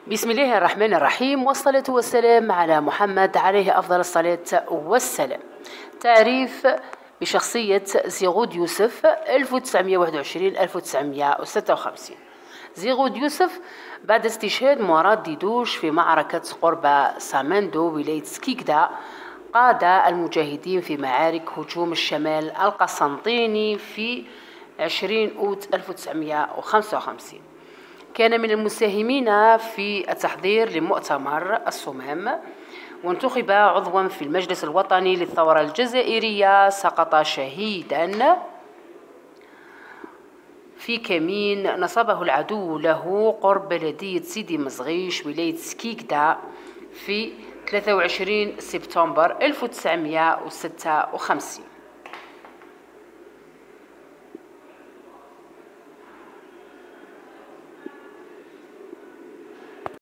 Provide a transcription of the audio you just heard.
بسم الله الرحمن الرحيم، والصلاة والسلام على محمد عليه أفضل الصلاة والسلام. تعريف بشخصية زيغود يوسف 1921-1956. زيغود يوسف بعد استشهاد مراد ديدوش في معركة قرب سامندو ولاية سكيكدا قاد المجاهدين في معارك هجوم الشمال القسنطيني في 20 أوت 1955. كان من المساهمين في التحضير لمؤتمر الصمام، وانتخب عضوا في المجلس الوطني للثورة الجزائرية. سقط شهيدا في كمين نصبه العدو له قرب بلدية سيدي مزغيش ولاية سكيكدا في 23 سبتمبر 1956.